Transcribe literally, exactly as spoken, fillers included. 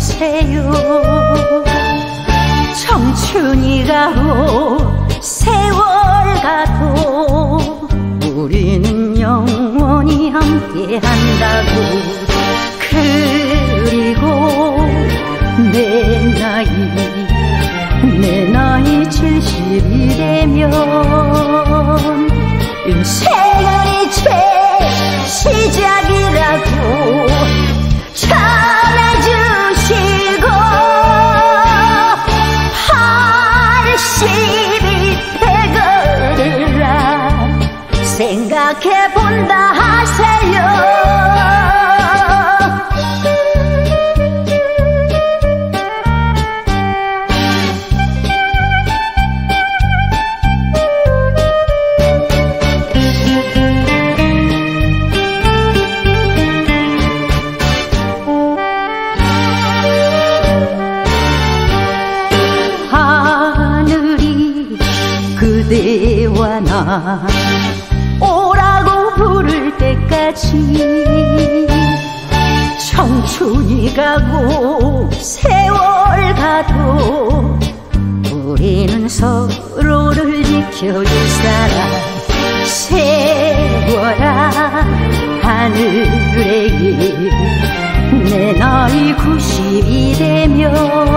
해주세요. 청춘이 가고 세월 가도 우리는 영원히 함께 한다고. 그리고 내 나이 내 나이 칠십이 되면 인생은 이제 시작이라고 전해주시고 팔십이 되거라 생각해본다 하세요. 그대와 나 오라고 부를 때까지 청춘이 가고 세월 가도 우리는 서로를 지켜줄 사람 세워라 하늘에 내 나이 구십이 되면